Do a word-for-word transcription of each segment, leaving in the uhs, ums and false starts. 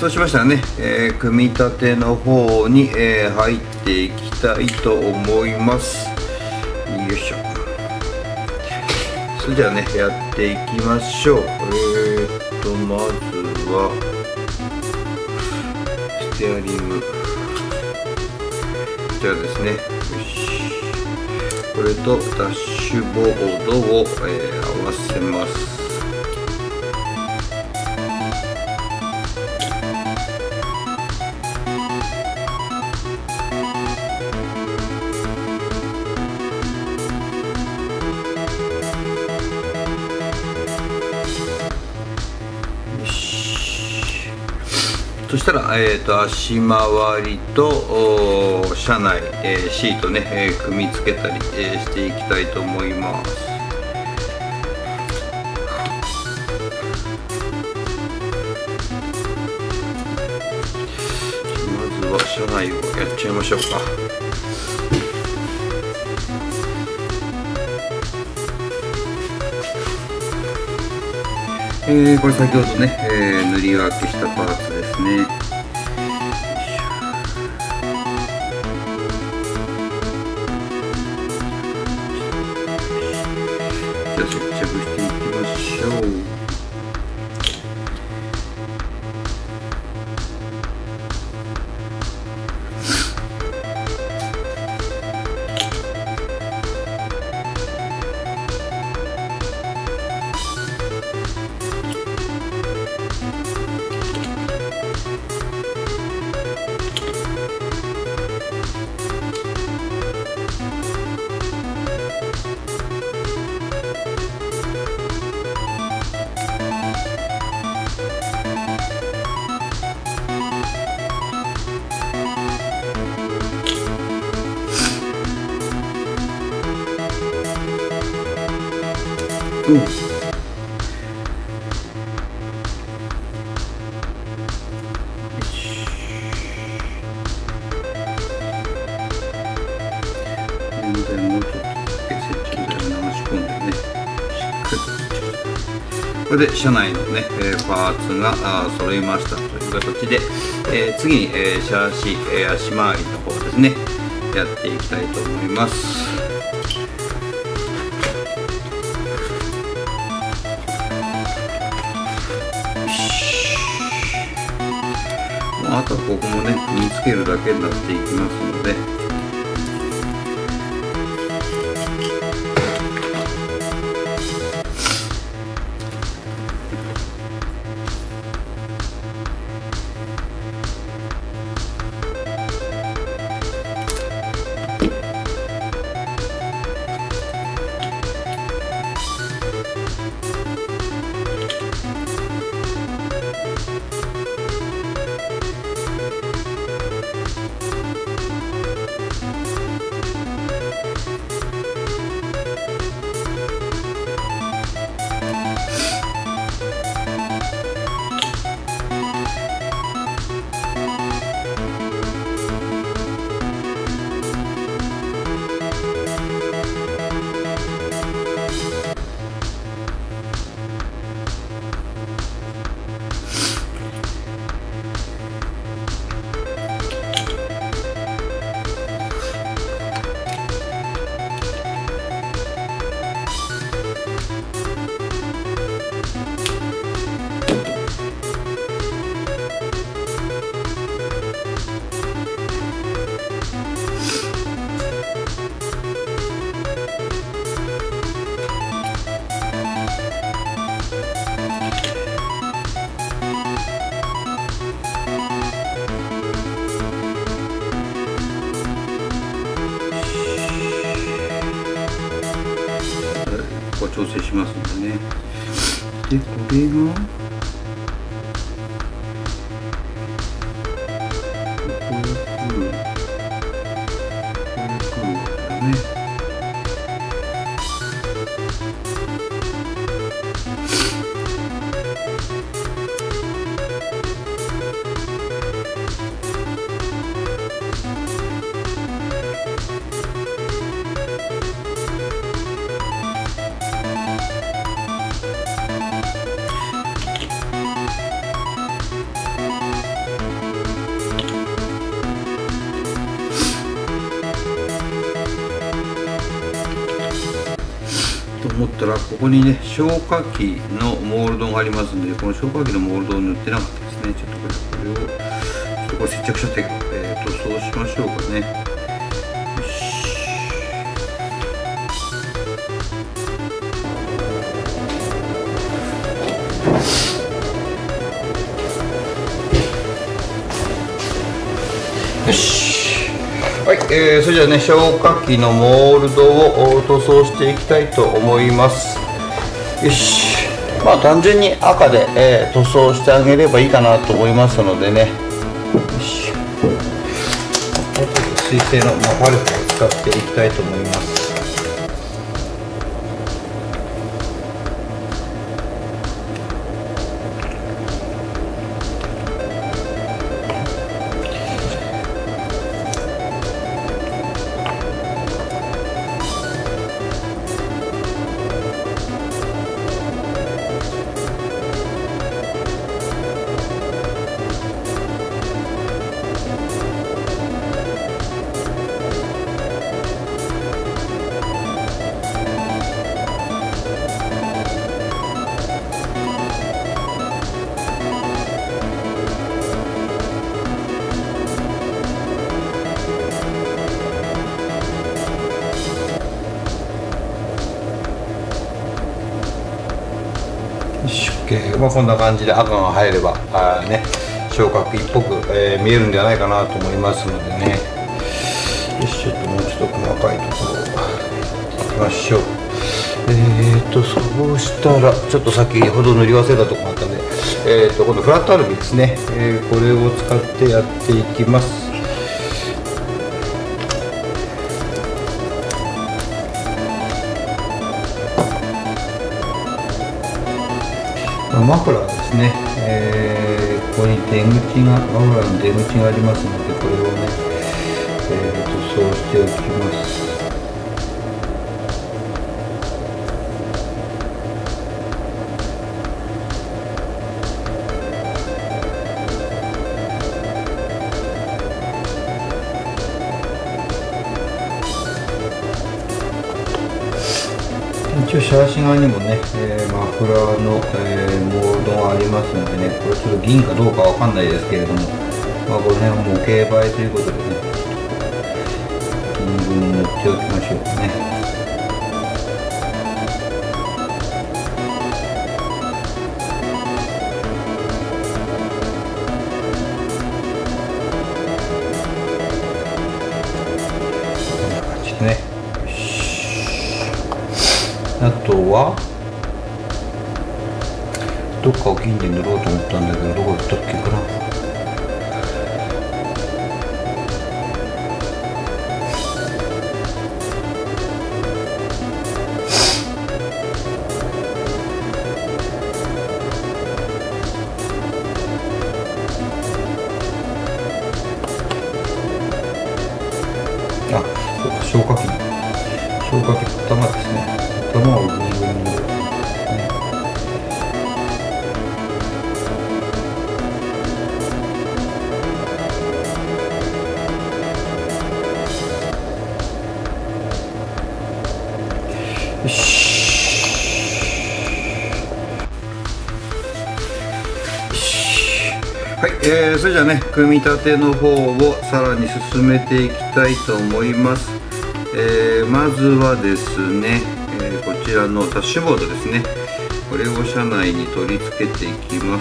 そうしましたらね、えー組み立ての方に、えー入っていきたいと思います。よいしょ。それではね、やっていきましょう。えーっとまずはステアリング、こちらですね。よし、これとダッシュボードを、えー合わせます。そしたら、えー、と足回りと車内、えー、シートね、えー、組み付けたり、えー、していきたいと思います。まずは車内をやっちゃいましょうか。えー、これ先ほどね、えー、塗り分けしたパーツですね。じゃあ接着していきましょう。うん、現在もうちょっと接着剤を流し込んでね、しっかりと。これで車内のね、えー、パーツがあ揃いましたという形で、えー、次に、えー、シャーシ、えー、足回りの方ですね、やっていきたいと思います。あとはここもね、組み付けるだけになっていきますので、ここ調整しますんでね。で、これがこれ来る、これ来るわけだね。 思ったら、ここにね消火器のモールドがありますので、この消火器のモールドを塗ってなかったですね。ちょっとこれこれをちょっとこれ接着しちゃったけど、えー、塗装しましょうかね。よし。よし。はい、えー、それじゃあね、消火器のモールドを塗装していきたいと思います。よし。まあ単純に赤で、えー、塗装してあげればいいかなと思いますのでね。よし。水性の、まあ、パルプを使っていきたいと思います。まあ、こんな感じで赤が入ればあ、ね、消火器っぽく、えー、見えるんではないかなと思いますのでね。よし、ちょっともうちょっと細かいところをいきましょう。えーとそうしたらちょっと先ほど塗り忘れたところがあったので、えーと今度フラットアルミですね、えー、これを使ってやっていきます。マフラーですね、えー、ここに出口が、マフラーの出口がありますので、これをね、えー、塗装しておきます。一応シャーシ側にもね、えー、マフラーの、えー、モールドがありますのでね、これちょっと銀かどうかわかんないですけれども、まあ、この辺は模型映えということでね、銀分塗っておきましょうかね。こんな感じでね。あとはどっかを銀で塗ろうと思ったんだけど、どこだったっけかな。あ、そうか、消火器の消火器の頭ですね。頭をグニグニに、ね、よし。はい、えー、それじゃあね、組み立ての方をさらに進めていきたいと思います。えー、まずはですね、えー、こちらのダッシュボードですね、これを車内に取り付けていきます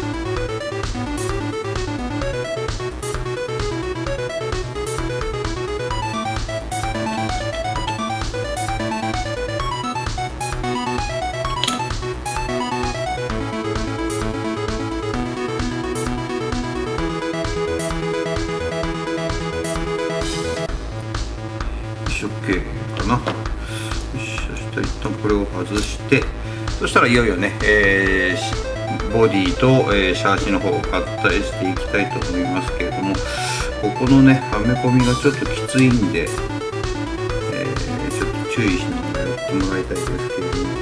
。OK かな。よし、そしたら一旦これを外して、そしたらいよいよね、えー、ボディと、えー、シャーシの方を合体していきたいと思いますけれども、ここのねはめ込みがちょっときついんで、えー、ちょっと注意しながらやってもらいたいですけれども。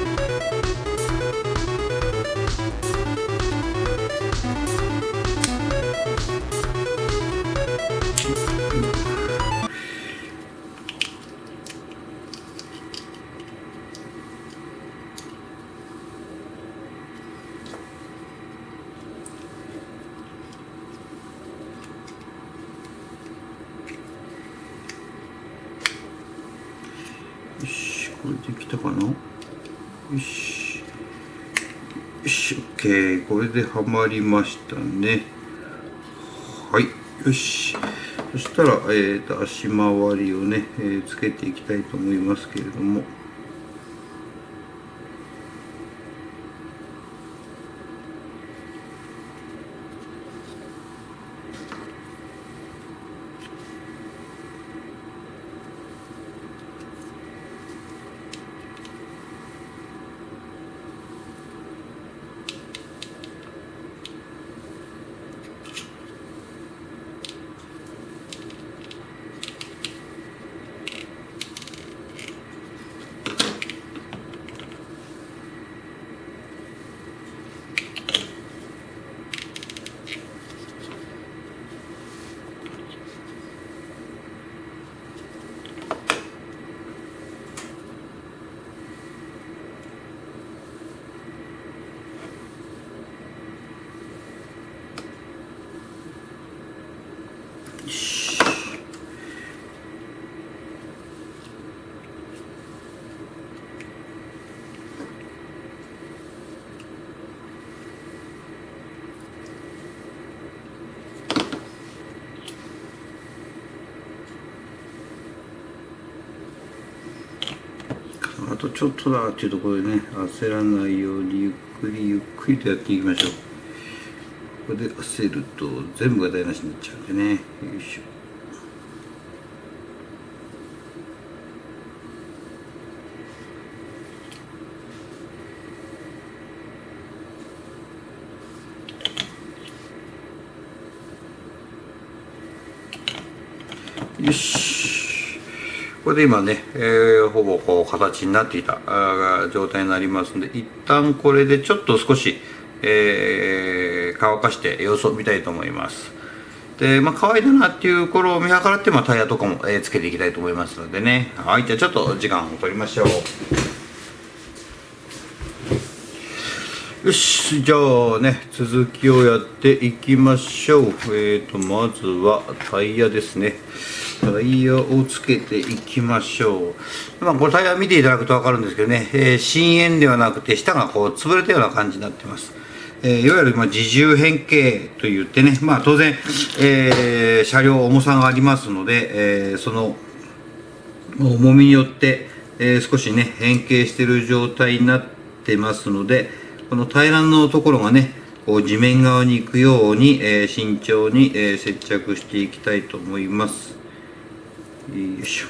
来たかな。よし。よし、OK。これではまりましたね。はい。よし。そしたら、えっと、足回りをね、えー、つけていきたいと思いますけれども。あとちょっとだっていうところでね、焦らないようにゆっくりゆっくりとやっていきましょう。ここで焦ると全部が台無しになっちゃうんでね。よいしょ。よし。これで今ね、えー、ほぼこう形になっていた状態になりますので、一旦これでちょっと少し、えー、乾かして様子を見たいと思います。で、まあ、乾いたなっていう頃を見計らって、まあ、タイヤとかも、えー、つけていきたいと思いますのでね。はい、じゃあちょっと時間を取りましょう。よし、じゃあね、続きをやっていきましょう。えーと、まずはタイヤですね。タイヤをつけていきましょう。まあ、これタイヤ見ていただくと分かるんですけどね、えー、深淵ではなくて下がこう潰れたような感じになってます。えー、いわゆるまあ自重変形といってね、まあ、当然、えー、車両重さがありますので、えー、その重みによって、えー、少しね変形している状態になってますので、この平らのところがねこう地面側に行くように、えー、慎重に、えー、接着していきたいと思います。よいしょ。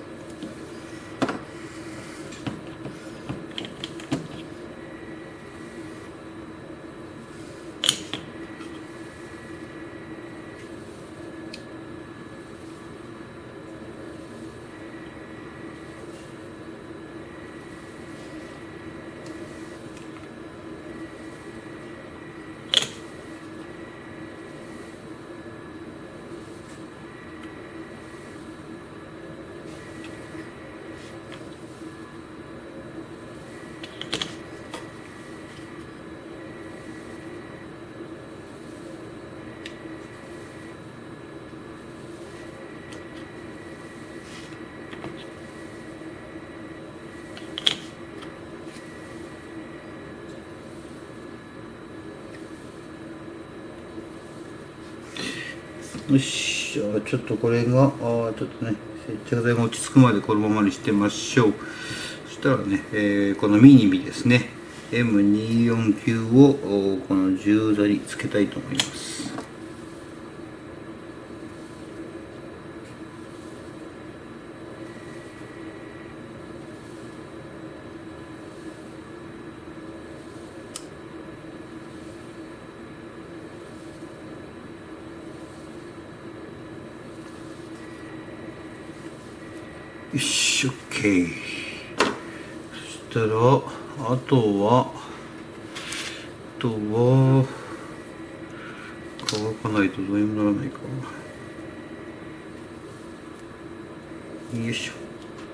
よし、じゃあちょっとこれがあちょっとね接着剤が落ち着くまでこのままにしてましょう。そしたらね、えー、このミニミですね エムにーよんきゅう をこの十座につけたいと思います。よし、OK。そしたら、あとは、あとは、乾かないとどうにもならないか。よいしょ。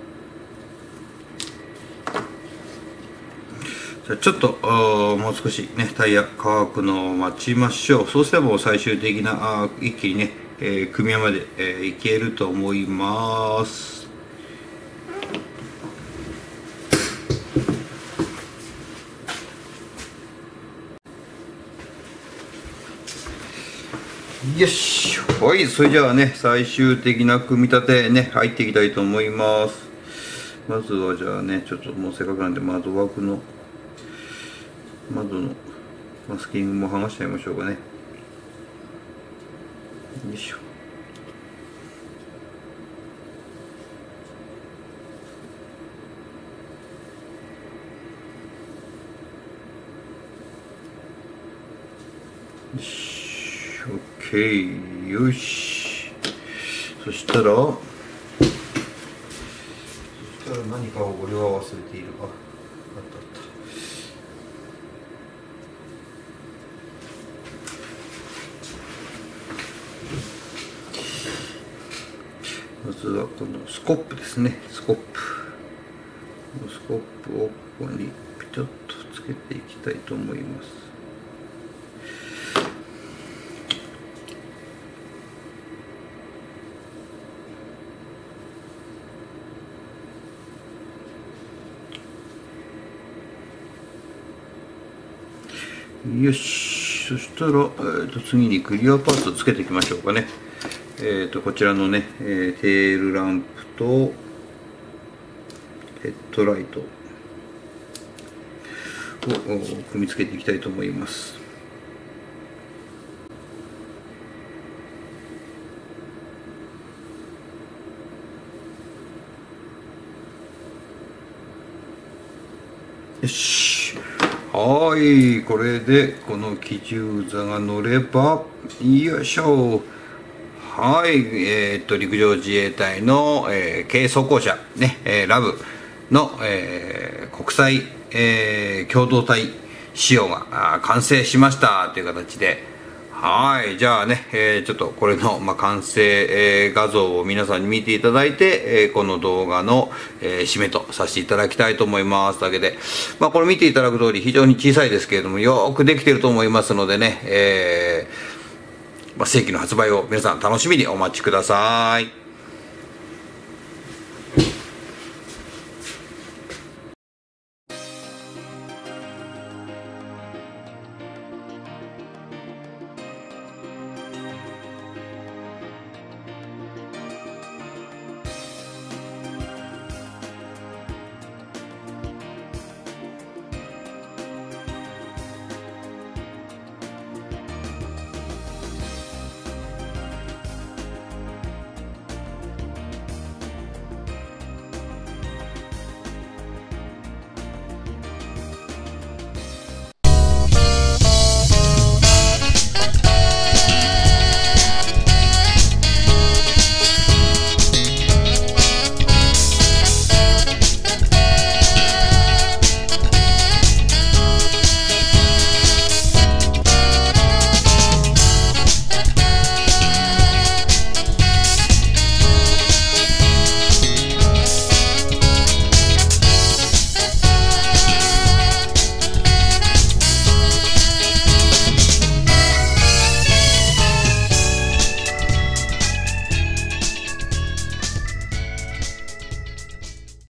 じゃあちょっともう少しねタイヤ乾くのを待ちましょう。そうすれば最終的なあ一気にね、えー、組み合まで、えー、いけると思います。 よし、はい、それじゃあね、最終的な組み立てね、入っていきたいと思います。まずはじゃあね、ちょっともうせっかくなんで窓枠の、窓のマスキングも剥がしちゃいましょうかね。よいしょ。よし、OK、よし。そしたら、そしたら何かを俺は忘れている。あ、あったあった。まずはこのスコップですね、スコップ。スコップをここにピタッとつけていきたいと思います。よし、そしたら、えー、と次にクリアパーツをつけていきましょうかね。えー、とこちらのね、えー、テールランプとヘッドライトを組み付けていきたいと思います。よし、はい、これでこの機銃座が乗れば、よいしょ。はい、えー、っと陸上自衛隊の、えー、軽装甲車ね、えー、ラブの、えー、国際、えー、共同体仕様が完成しましたという形で、はい、じゃあね、えー、ちょっとこれの、まあ、完成、えー、画像を皆さんに見ていただいて、えー、この動画の、えー、締めとさせていただきたいと思いますだけで、まあ、これ見ていただく通り非常に小さいですけれどもよくできていると思いますのでね、えーまあ、正規の発売を皆さん楽しみにお待ちください。